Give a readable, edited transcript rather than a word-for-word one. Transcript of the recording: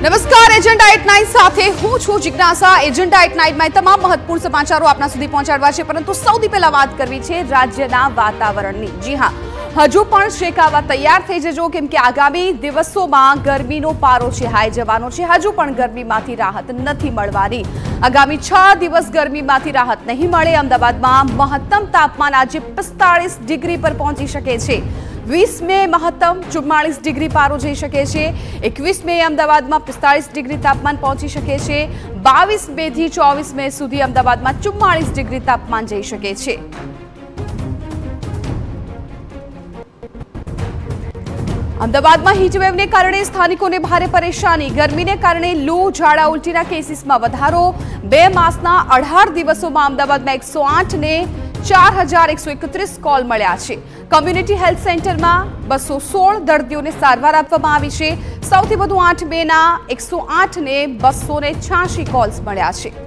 નમસ્કાર, agenda at night સાથે હું છું જિજ્ઞાસા। એજન્ડા એટ નાઇટમાં તમામ મહત્વપૂર્ણ સમાચારો આપના સુધી પહોંચાડવા છે, પરંતુ સૌથી પહેલા વાત કરવી છે રાજ્યના વાતાવરણની। જી હા, હજુ પણ શેકાવા તૈયાર થઈ જજો, કેમ કે આગામી દિવસોમાં ગરમીનો પારો છે હાઈ જવાનો છે। હજુ પણ ગરમીમાંથી રાહત નથી મળવાની। આગામી 6 દિવસ ગરમીમાંથી રાહત નહીં મળે। અમદાવાદમાં મહત્તમ તાપમાન આજે 45 ડિગ્રી પર પહોંચી શકે છે। 20 મે મહત્તમ 44 ડિગ્રી પારો જઈ શકે છે। 21 મે અમદાવાદમાં 45 ડિગ્રી તાપમાન પહોંચી શકે છે। 22 મે થી 24 મે સુધી અમદાવાદમાં 44 ડિગ્રી તાપમાન જઈ શકે છે। અમદાવાદમાં હીટવેવને કારણે સ્થાનિકોને ભારે પરેશાની। ગરમીને કારણે લૂ, ઝાડા, ઉલટીના કેસીસમાં વધારો। 2 માસના 18 દિવસોમાં અમદાવાદમાં 108 ને 4131 કોલ મળ્યા છે। કમ્યુનિટી હેલ્થ સેન્ટરમાં 216 દર્દીઓને સારવાર આપવામાં આવી છે। સૌથી વધુ 8 મેના 108 ને 286 કોલ્સ મળ્યા છે।